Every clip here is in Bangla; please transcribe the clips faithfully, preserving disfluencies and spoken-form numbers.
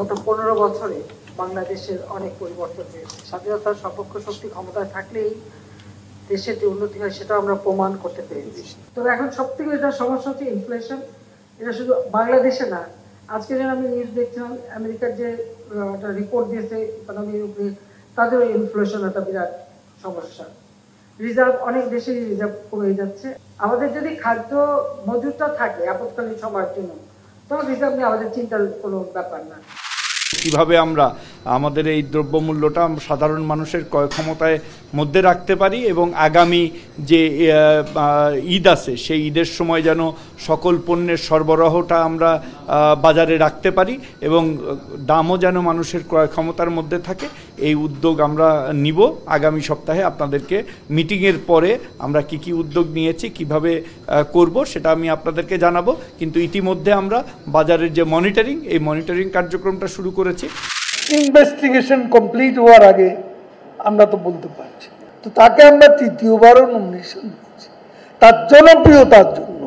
গত পনেরো বছরে বাংলাদেশের অনেক পরিবর্তন হয়েছে। স্বাধীনতার সপক্ষ শক্তি ক্ষমতায় থাকলেই দেশের যে উন্নতি হয় সেটা আমরা প্রমাণ করতে পেরেছি। তবে এখন সব থেকে যেটা সমস্যা হচ্ছে ইনফ্লেশন। এটা শুধু বাংলাদেশে না, আজকে যেন আমি নিউজ দেখছিলাম আমেরিকার যে একটা রিপোর্ট দিয়েছে ইকোনমির উপরে, তাদেরও ইনফ্লেশন একটা বিরাট সমস্যা। রিজার্ভ অনেক দেশে রিজার্ভ কমে যাচ্ছে। আমাদের যদি খাদ্য মজুদটা থাকে আপৎকালীন সময়ের জন্য, তখন রিজার্ভ নিয়ে আমাদের চিন্তার কোনো ব্যাপার না। কিভাবে আমরা আমাদের এই দ্রব্যমূল্যটা সাধারণ মানুষের ক্রয় ক্ষমতায় মধ্যে রাখতে পারি এবং আগামী যে ঈদ আছে সেই ঈদের সময় যেন সকল পণ্যের সরবরাহটা আমরা বাজারে রাখতে পারি এবং দামও যেন মানুষের ক্রয় ক্ষমতার মধ্যে থাকে, এই উদ্যোগ আমরা নিব। আগামী সপ্তাহে আপনাদেরকে মিটিংয়ের পরে আমরা কি কি উদ্যোগ নিয়েছি, কিভাবে করব সেটা আমি আপনাদেরকে জানাবো। কিন্তু ইতিমধ্যে আমরা বাজারের যে মনিটরিং, এই মনিটরিং কার্যক্রমটা শুরু করেছি। ইনভেস্টিগেশন কমপ্লিট হওয়ার আগে আমরা তো বলতে পারছি, তো তাকে আমরা তৃতীয়বারও নমিনেশন দিচ্ছি তার জনপ্রিয়তার জন্য।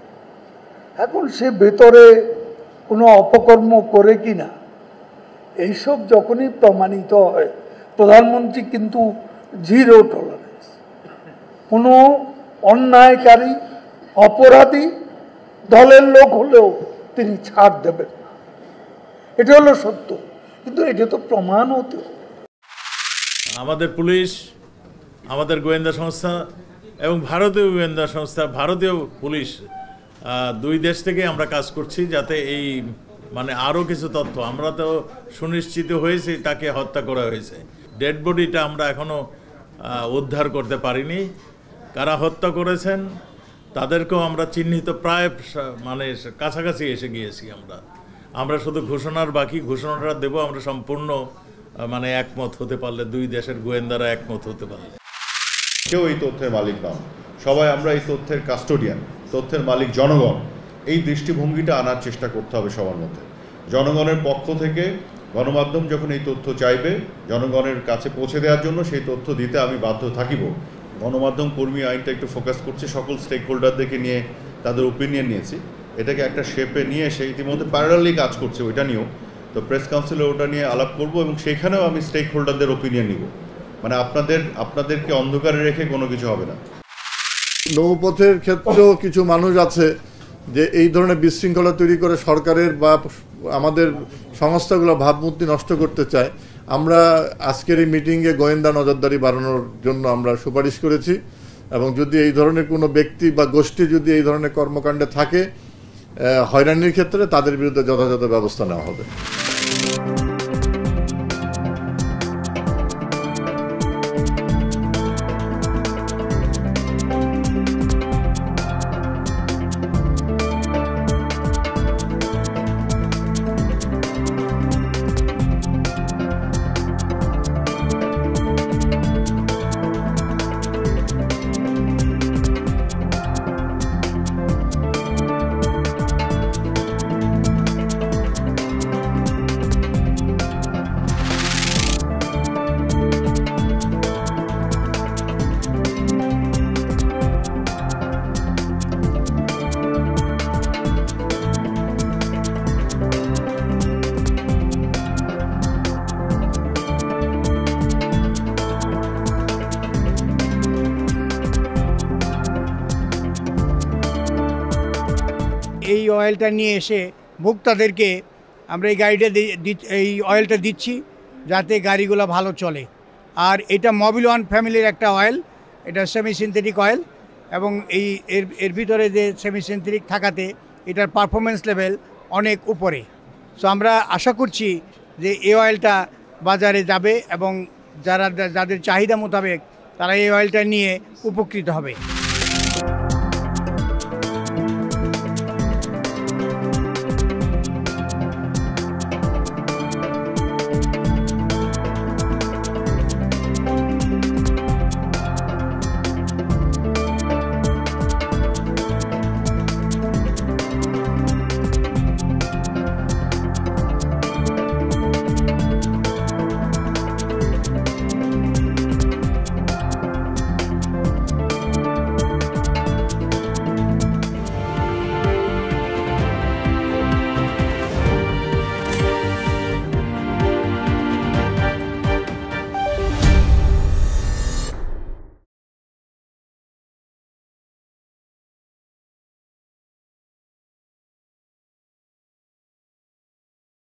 এখন সে ভেতরে কোনো অপকর্ম করে কিনা এইসব যখনই প্রমাণিত হয়, প্রধানমন্ত্রী কিন্তু জিরো টলারেন্স, কোনো অন্যায়কারী অপরাধী দলের লোক হলেও তিনি ছাড় দেবেন না। এটা হলো সত্য, কিন্তু এটা তো প্রমাণ হতো। আমাদের পুলিশ, আমাদের গোয়েন্দা সংস্থা এবং ভারতীয় গোয়েন্দা সংস্থা, ভারতীয় পুলিশ, দুই দেশ থেকে আমরা কাজ করছি যাতে এই মানে আরও কিছু তথ্য, আমরা তো সুনিশ্চিত হয়েছি তাকে হত্যা করা হয়েছে। ডেড বডিটা আমরা এখনও উদ্ধার করতে পারিনি। কারা হত্যা করেছেন তাদেরকেও আমরা চিহ্নিত প্রায় মানে কাছাকাছি এসে গিয়েছি। আমরা আমরা শুধু ঘোষণার বাকি, ঘোষণাটা দেব আমরা সম্পূর্ণ মানে একমত হতে পারলে, দুই দেশের গোয়েন্দারা একমত হতে পারলে। কেউ এই তথ্যের মালিক নন, সবাই আমরা এই তথ্যের কাস্টোডিয়ান, তথ্যের মালিক জনগণ। এই দৃষ্টিভঙ্গিটা আনার চেষ্টা করতে হবে সবার মধ্যে। জনগণের পক্ষ থেকে গণমাধ্যম যখন এই তথ্য চাইবে জনগণের কাছে পৌঁছে দেওয়ার জন্য, সেই তথ্য দিতে আমি বাধ্য থাকিব। গণমাধ্যম কর্মী আইনটা একটু ফোকাস করছে, সকল স্টেক হোল্ডারদেরকে নিয়ে তাদের ওপিনিয়ন নিয়েছি, এটাকে একটা শেপে নিয়ে এসে ইতিমধ্যে প্যারালালি কাজ করছে ওইটা নিয়েও। তো প্রেস কাউন্সিলে ওটা নিয়ে আলাপ করব এবং সেখানেও আমি স্টেক হোল্ডারদের ওপিনিয়ন নিব। মানে আপনাদের আপনাদেরকে অন্ধকারে রেখে কোনো কিছু হবে না। নৌপথের ক্ষেত্রেও কিছু মানুষ আছে যে এই ধরনের বিশৃঙ্খলা তৈরি করে সরকারের বা আমাদের সংস্থাগুলো ভাবমূর্তি নষ্ট করতে চায়। আমরা আজকের এই মিটিংয়ে গোয়েন্দা নজরদারি বাড়ানোর জন্য আমরা সুপারিশ করেছি এবং যদি এই ধরনের কোনো ব্যক্তি বা গোষ্ঠী যদি এই ধরনের কর্মকাণ্ডে থাকে হয়রানির ক্ষেত্রে তাদের বিরুদ্ধে যথাযথ ব্যবস্থা নেওয়া হবে। এই অয়েলটা নিয়ে এসে ভোক্তাদেরকে আমরা এই গাড়িটা এই অয়েলটা দিচ্ছি যাতে গাড়িগুলো ভালো চলে। আর এটা মোবিল ওয়ান ফ্যামিলির একটা অয়েল, এটা সেমি সিনথেটিক অয়েল এবং এই এর এর ভিতরে যে সেমি সিনথেটিক থাকাতে এটার পারফরমেন্স লেভেল অনেক উপরে। সো আমরা আশা করছি যে এই অয়েলটা বাজারে যাবে এবং যারা যাদের চাহিদা মোতাবেক তারা এই অয়েলটা নিয়ে উপকৃত হবে।